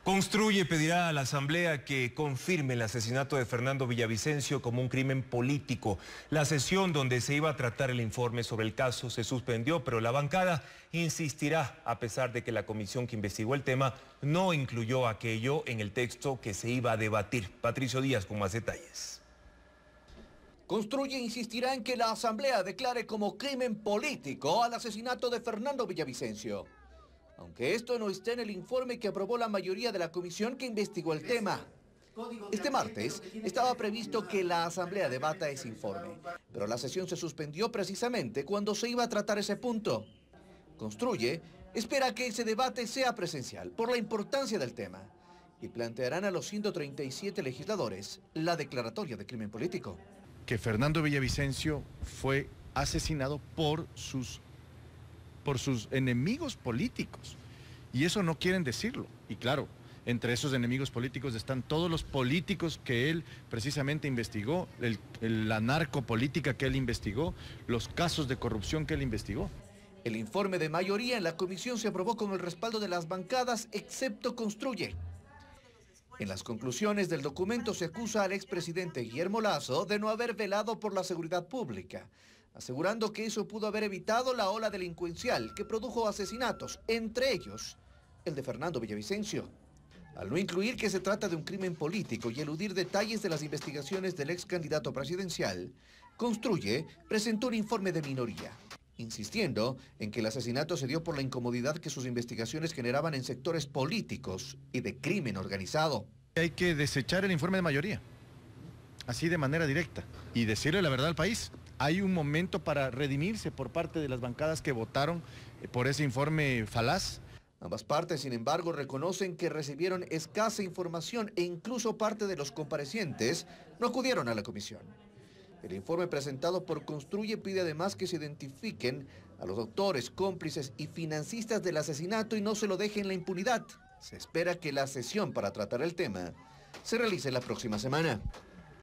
Construye pedirá a la Asamblea que confirme el asesinato de Fernando Villavicencio como un crimen político. La sesión donde se iba a tratar el informe sobre el caso se suspendió, pero la bancada insistirá, a pesar de que la comisión que investigó el tema no incluyó aquello en el texto que se iba a debatir. Patricio Díaz con más detalles. Construye insistirá en que la Asamblea declare como crimen político al asesinato de Fernando Villavicencio. Aunque esto no está en el informe que aprobó la mayoría de la comisión que investigó el tema. Este martes estaba previsto que la Asamblea debata ese informe, pero la sesión se suspendió precisamente cuando se iba a tratar ese punto. Construye espera que ese debate sea presencial por la importancia del tema y plantearán a los 137 legisladores la declaratoria de crimen político. Que Fernando Villavicencio fue asesinado por sus enemigos políticos, y eso no quieren decirlo. Y claro, entre esos enemigos políticos están todos los políticos que él precisamente investigó, la narcopolítica que él investigó, los casos de corrupción que él investigó. El informe de mayoría en la comisión se aprobó con el respaldo de las bancadas, excepto Construye. En las conclusiones del documento se acusa al expresidente Guillermo Lasso de no haber velado por la seguridad pública, asegurando que eso pudo haber evitado la ola delincuencial que produjo asesinatos, entre ellos el de Fernando Villavicencio. Al no incluir que se trata de un crimen político y eludir detalles de las investigaciones del ex candidato presidencial, Construye presentó un informe de minoría, insistiendo en que el asesinato se dio por la incomodidad que sus investigaciones generaban en sectores políticos y de crimen organizado. Hay que desechar el informe de mayoría, así de manera directa, y decirle la verdad al país. Hay un momento para redimirse por parte de las bancadas que votaron por ese informe falaz. Ambas partes, sin embargo, reconocen que recibieron escasa información e incluso parte de los comparecientes no acudieron a la comisión. El informe presentado por Construye pide además que se identifiquen a los autores, cómplices y financistas del asesinato y no se lo deje en la impunidad. Se espera que la sesión para tratar el tema se realice la próxima semana.